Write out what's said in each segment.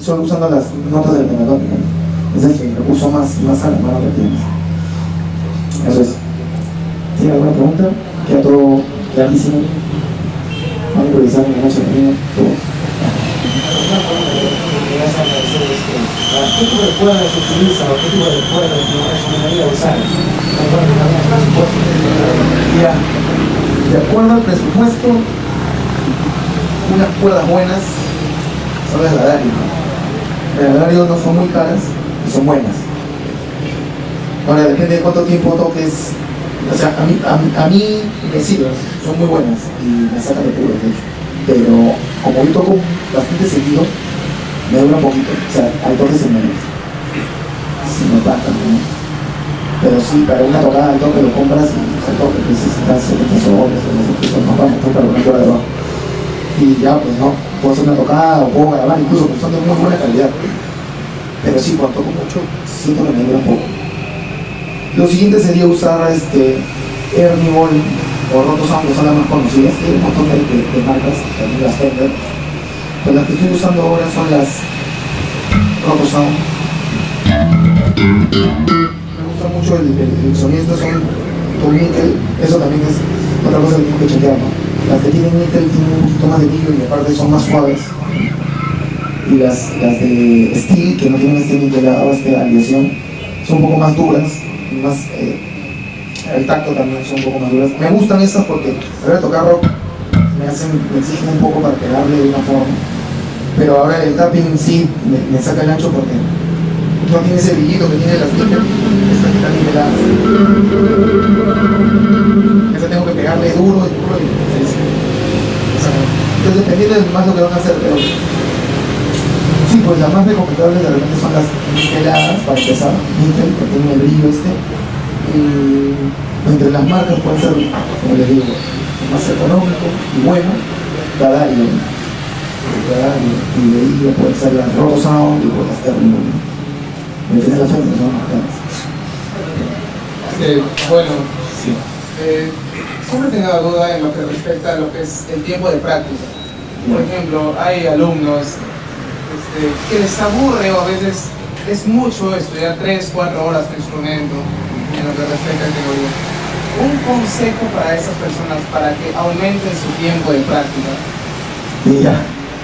solo usando las notas del pentatónico. Ese es el recurso más a la mano que tienes. Eso es. ¿Tiene alguna pregunta? Queda todo clarísimo. Vamos a improvisar en la noche de niño. ¿Qué tipo de cuerdas se utilizan o qué tipo de cuerdas te recomendaría usar? Ya, de acuerdo al presupuesto, unas cuerdas buenas son las de Dario. Las de Dario no son muy caras y son buenas. Ahora depende de cuánto tiempo toques. O sea, a mí me sirven, son muy buenas y me sacan de puros, de hecho. Pero como yo toco bastante seguido, me dura un poquito, o sea, al toque se me pasa, ¿no? Pero sí, para una tocada al toque lo compras y al toque necesitas 70 soles o no sé qué, no vamos a comprar una cuerda debajo. Y ya, pues no, puedo hacer una tocada o puedo grabar, incluso pues son de muy buena calidad. Pero sí, cuando toco mucho, siento que me dura un poco. Lo siguiente sería usar Ernie Ball o Roto Sound, que son las más conocidas. Hay un montón de marcas, también las Fender. Pero las que estoy usando ahora son las Roto Sound. Me gusta mucho el sonido, estos son con níquel, eso también es otra cosa que tengo que chequear, ¿no? Las que tienen níquel tienen un poquito más de brillo y aparte son más suaves. Y las de steel, que no tienen este niquelado, aleación, son un poco más duras, más, el tacto también son un poco más duras. Me gustan esas porque a la hora de tocar rock me exigen un poco para pegarle de una forma. Pero ahora el tapping sí me saca el ancho porque no tiene ese brillito que tiene las níquel, estas que están niveladas. Esa tengo que pegarle duro y duro y entonces dependiendo de más lo que van a hacer, pero sí, pues las más recomendables de repente son las niqueladas para empezar, níquel, que tiene el brillo y entre las marcas pueden ser, como les digo, más económico y bueno, Dario, y de ahí ya pueden ser las Roto Sound y pueden estar me tiene la frente, son más caras. Bueno, sí. Siempre he tenido duda en lo que respecta a lo que es el tiempo de práctica. Por ejemplo, hay alumnos que les aburre o a veces es mucho estudiar 3-4 horas de instrumento en lo que respecta a teoría. Un consejo para esas personas para que aumenten su tiempo de práctica. Mira,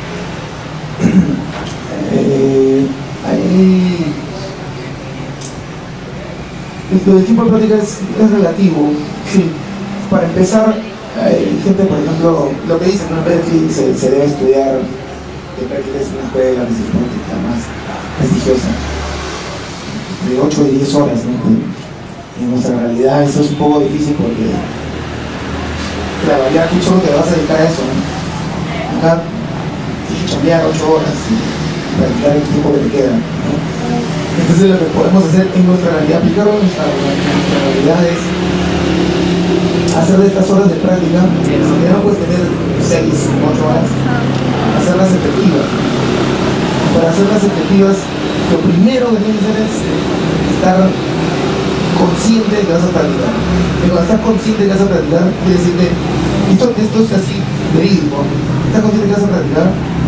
el tiempo de práctica es relativo, sí. Para empezar, hay gente, por ejemplo, lo que dicen, en Berkeley se debe estudiar, que Berkeley es una escuela física más prestigiosa, de 8 y 10 horas, ¿no? En nuestra realidad eso es un poco difícil porque, claro, ya tú solo te vas a dedicar a eso, ¿no? Acá tienes que chambear 8 horas y practicar el tiempo que te queda, ¿no? Entonces lo que podemos hacer en nuestra realidad, aplicarlo en nuestra realidad es hacer de estas horas de práctica, si ya no puedes tener 6 o 8 horas, hacerlas efectivas. Para hacerlas efectivas, lo primero que tienes que hacer es estar consciente de que vas a practicar. Y cuando estás consciente de que vas a practicar, quiere decir que esto es así, verídico. Estás consciente de que vas a practicar,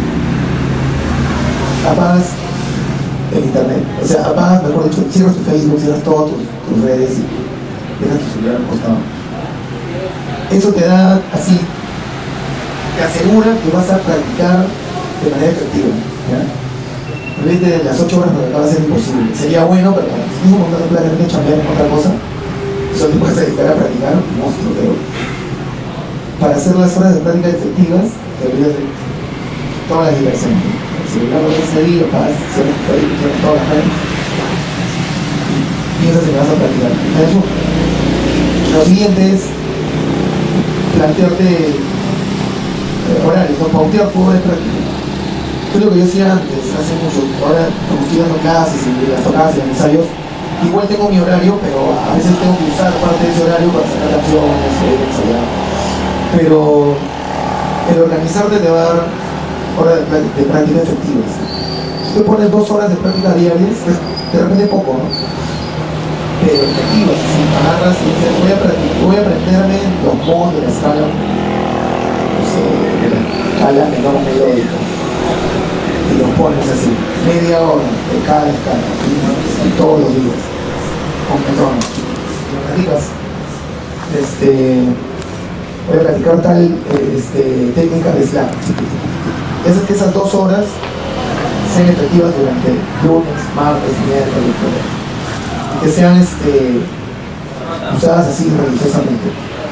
apagas el internet. O sea, apagas, mejor dicho, cierras tu Facebook, cierras todas tus redes y dejas tu celular al costado. Eso te da así, te asegura que vas a practicar de manera efectiva, ¿ya? En vez de las 8 horas porque va a ser imposible. Sería bueno, pero como tienes un montón de planes de chambear en otra cosa, solo te puedes dedicar a practicar, monstruo, pero para hacer las horas de práctica efectivas, te olvidas de todas las diversiones. El celular lo ves ahí, lo pagas, cierras tu Facebook, cierras todas las redes, y piensas que vas a practicar. Eso, lo siguiente es plantearte horarios, ¿no? Pautear tu hora de práctica. Eso es lo que yo hacía antes, hace mucho. Ahora, como estoy dando clases y las tocadas y los ensayos, igual tengo mi horario, pero a veces tengo que usar parte de ese horario para sacar canciones o ensayar. Pero el organizarte te va a dar horas de práctica efectivas. Si tú pones 2 horas de práctica diarias, es de repente poco, ¿no? Pero efectivas, si agarras y dices, voy a aprenderme los modos de la escala, no sé, de la escala menor melódica. y los pones así, media hora de cada escala, y todos los días, con personas. Lo practicas, voy a practicar tal técnica de slam. Es que esas 2 horas sean efectivas durante lunes, martes, miércoles, y que sean usadas así religiosamente.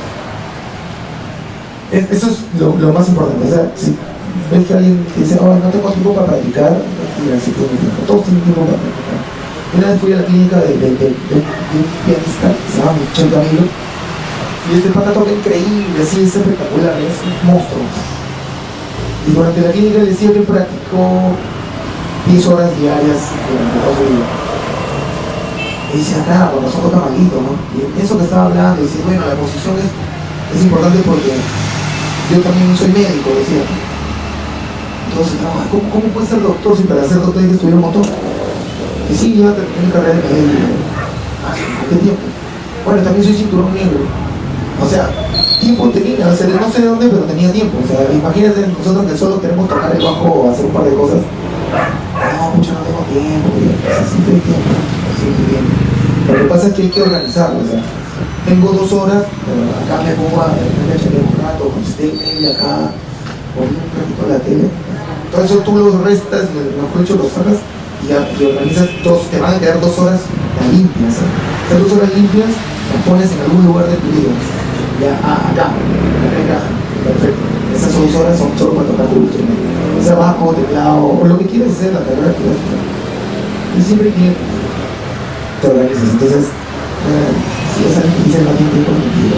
Eso es lo más importante. O sea, si ves que alguien dice, oh, no tengo tiempo para practicar, sí tiene tiempo. Todos tienen tiempo para practicar. Una vez fui a la clínica de un pianista que se llama Michel Camilo, y este pata toca increíble, así es espectacular, es un monstruo. Y durante la clínica le decía que practicó 10 horas diarias durante 2 días. Y decía, claro, con razón toca malito, ¿no? Y eso que estaba hablando, decía, bueno, la posición es importante porque yo también soy médico, decía. Entonces, ¿cómo puede ser doctor si para ser doctor hay que estudiar un montón? Y sí, yo terminé mi carrera de médico. ¿Qué tiempo? Bueno, también soy cinturón negro. O sea, tiempo tenía, o sea, no sé de dónde, pero tenía tiempo. O sea, imagínense nosotros que solo queremos tocar el bajo o hacer un par de cosas. No, mucho no tengo tiempo, siempre hay tiempo, siempre hay tiempo. Lo que pasa es que hay que organizarlo, o sea, tengo 2 horas, acá me pongo a echarle un rato, con media acá, poner un ratito la tele. Entonces tú los restas, mejor dicho, los sacas y organizas te van a quedar 2 horas limpias. Esas 2 horas limpias las pones en algún lugar de tu vida. Ya, acá, perfecto. Esas 2 horas son solo para tocar tu instrumento. Sea bajo, teclado, o lo que quieras hacer, la carrera que quieras hacer. Y siempre que te organizas. Entonces, si es alguien que dice no tiene tiempo, no tiene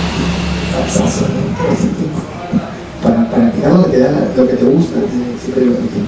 tiempo. Para practicar lo que te da, lo que te gusta, siempre lo que tiene.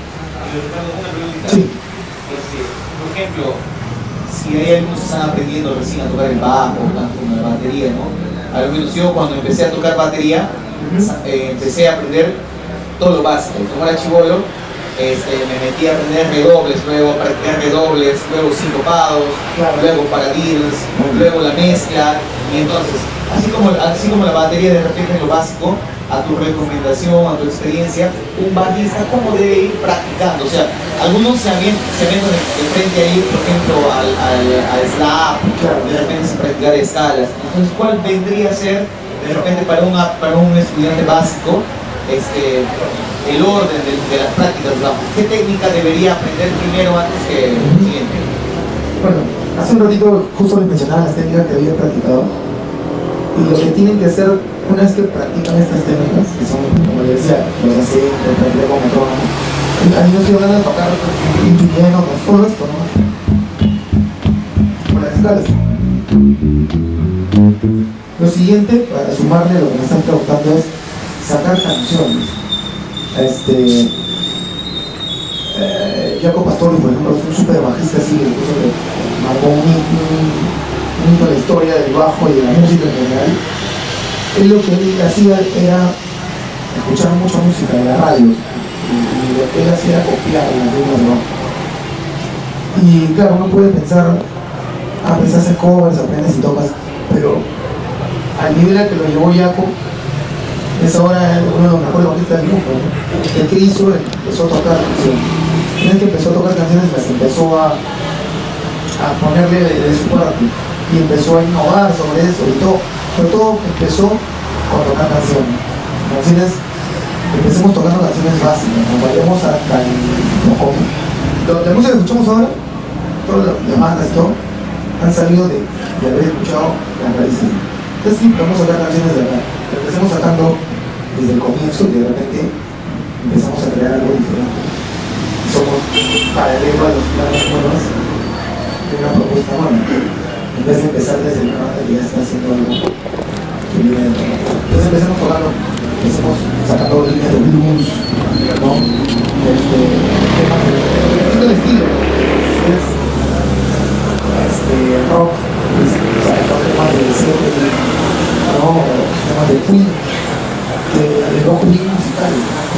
Sí. Por ejemplo, si hay algunos que están aprendiendo recién a tocar el bajo, o la batería, ¿no? Al menos yo cuando empecé a tocar batería, empecé a aprender todo lo básico. Como era chibolo, me metí a aprender redobles, luego a practicar redobles, luego sincopados, luego paradiddles, luego la mezcla. Y entonces, así como la batería de repente es lo básico, a tu recomendación, a tu experiencia, un bajista cómo debe ir practicando. O sea, algunos se meten de frente ahí, por ejemplo, al slap, de repente se practicar escalas. Entonces, ¿cuál vendría a ser de repente para un estudiante básico el orden de las prácticas? ¿Qué técnica debería aprender primero antes que el siguiente? Bueno, hace un ratito justo les mencionaba las técnicas que había practicado. Y lo que tienen que hacer una vez que practican estas técnicas, que son, como les decía, los acentos, practicar con metrónomo. A mí no estoy hablando de tocar piano, no solo esto, ¿no? Con las escalas. Lo siguiente, para sumarle a lo que me están preguntando, es sacar canciones. Jaco Pastorius, por ejemplo, es un super bajista así, incluso que marcó un hito en la historia del bajo y de la música en general. Él lo que él hacía era escuchar mucha música de la radio y lo que él hacía era copiar las reglas de bajo. Y claro, uno puede pensar, pues haces covers, aprendes y tocas, pero al nivel al que lo llevó Jaco, es ahora uno de los mejores bajistas del mundo, ¿no? El que hizo, empezó a tocar canciones. Una vez que empezó a tocar canciones, las empezó a ponerle de su parte y empezó a innovar sobre eso y todo. Pero todo empezó con tocar canciones. Empecemos tocando canciones básicas, nos vayamos hasta la música que escuchamos ahora, todas las bandas, todo, han salido de haber escuchado las raíces. Entonces sí, vamos a tocar canciones de acá. Empecemos sacando desde el comienzo y de repente empezamos a crear algo diferente. Somos paralelos a los planes nuevos de una propuesta nueva. En vez de empezar desde el canal que ya está haciendo algo que viene de otro. Entonces empecemos tocando, empecemos sacando líneas de blues, ¿no? Temas de estilo. Rock, temas de Zeppelin, ¿no? Temas de Queen, el rock bien musical,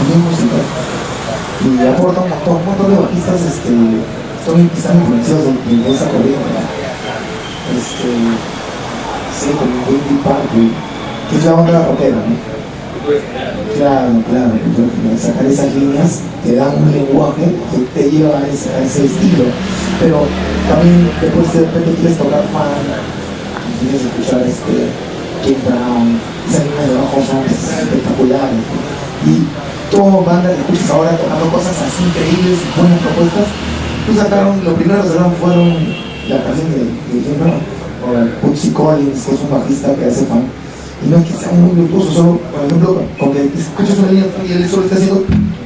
y aporta un montón de bajistas están influenciados de esa corriente. Sí, como Linkin Park, que es la onda rockera, ¿no? Claro, claro. Sacar esas líneas te dan un lenguaje que te lleva a ese estilo. Pero también después de repente quieres tocar fan, quieres escuchar James Brown, esas líneas de bajo son espectaculares. Y todas bandas que escuchas ahora tocando cosas así increíbles, buenas propuestas, pues sacaron, lo primero que sacaron fueron la canción de James Brown, o Bootsy Collins, que es un bajista que hace fan. Y no es que sea muy virtuoso, solo, por ejemplo, con que escuchas una línea y él solo está haciendo.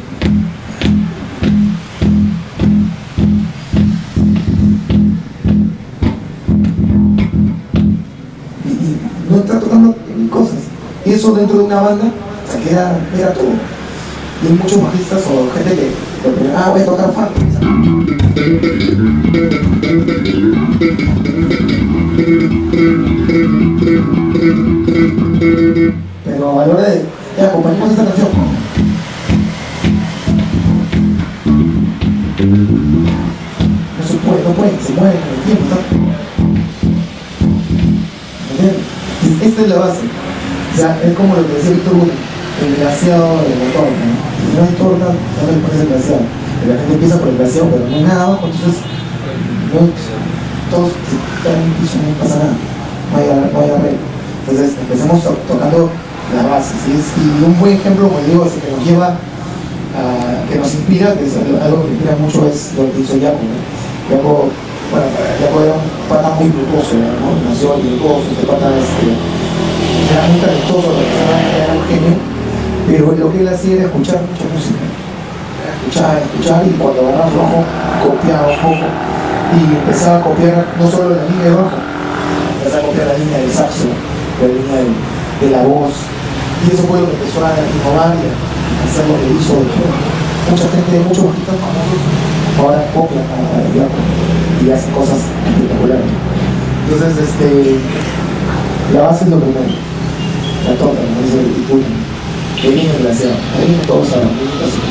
Y no está tocando cosas. Y eso dentro de una banda, o sea, que era todo. Y hay muchos bajistas o gente que voy a tocar fan. Pero a la hora de acompañamos esta canción, no se puede, se mueve en el tiempo, ¿entiendes? Esta es la base. O sea, es como lo que decía Víctor Hugo, el glaseado de la torta, ¿no? Si no hay torta, no le pones el glaseado. La gente empieza por el glaseado, pero no hay nada abajo, entonces todos se caen en el piso, no pasa nada, no hay arreglo. Entonces empezamos tocando las bases, y un buen ejemplo, como digo, que nos lleva que nos inspira, que es algo que me inspira mucho, es lo que hizo Jaco, ¿no? Jaco era un pata muy virtuoso, ¿no? Nació virtuoso, este pata era muy talentoso, era un genio, pero lo que él hacía era escuchar mucha música, escuchar, y cuando agarraba rojo copiaba un poco, y empezaba a copiar no solo la línea de bajo, empezaba a copiar la línea del saxo, la línea de la voz, y eso fue lo que empezó a innovar y a hacer lo que hizo. Mucha gente, muchos bajistas famosos ahora copian a Jaco y hacen cosas espectaculares. Entonces, la base es lo primero, la torta, como dice el título, que viene glaseado, ahí viene todos a la música así.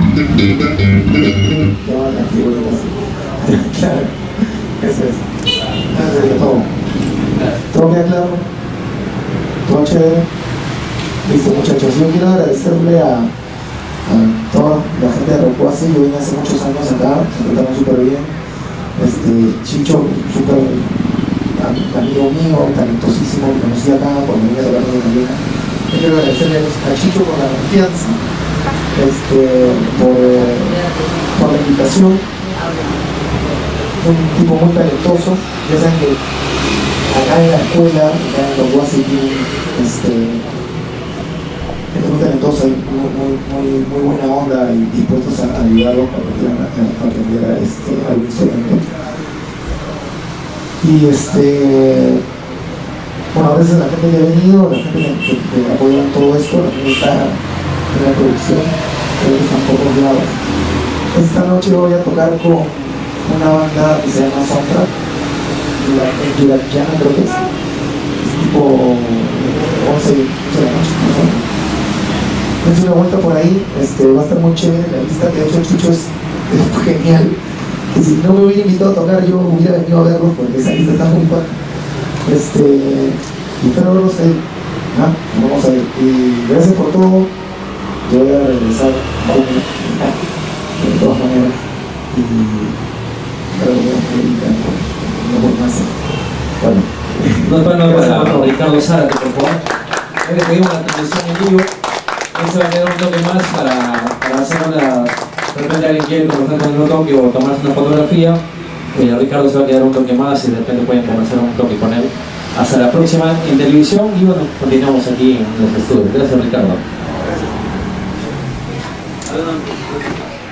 Llevan las figuritas así. Claro, eso es. Eso es todo. ¿Todo queda claro? ¿Todo chévere? Listo, muchachos. Yo quiero agradecerle a toda la gente de Rocuasi. Yo vine hace muchos años acá, se trataron súper bien. Chicho, súper amigo mío, talentosísimo, que conocí acá cuando venía a tocar con la. Yo quiero agradecerle a Chicho por la confianza, por la invitación. Un tipo muy talentoso. Ya saben que acá en la escuela, acá en Rocuasi, tienen muy talentosa y muy buena onda y dispuestos a ayudarlos para que quieran aprender algún instrumento. Y bueno, a veces la gente que ha venido, la gente que apoya en todo esto, la gente está en la producción, creo que están pocos lados. Esta noche voy a tocar con una banda que se llama Soundtrack, Yurakiana creo que es tipo 11 de la noche, más o menos. Es una vuelta por ahí, va a estar muy chévere la lista, que de hecho Chucho es genial. Que si no me hubiera invitado a tocar, yo hubiera venido a verlo, porque esa lista está muy padre. Y espero verlos ahí. Vamos a ver. Y gracias por todo. Yo voy a regresar de todas maneras. Y espero que no por más. Bueno. Para Ricardo Zárate, por favor. Hoy le pedimos la transmisión en vivo. Eso va a tener un toque más para hacer una. De repente alguien quiere conversar con un toque o tomarse una fotografía. Ricardo se va a quedar un toque más y de repente pueden conversar un toque con él. Hasta la próxima en televisión y bueno, continuamos aquí en los estudios. Gracias, Ricardo. Gracias.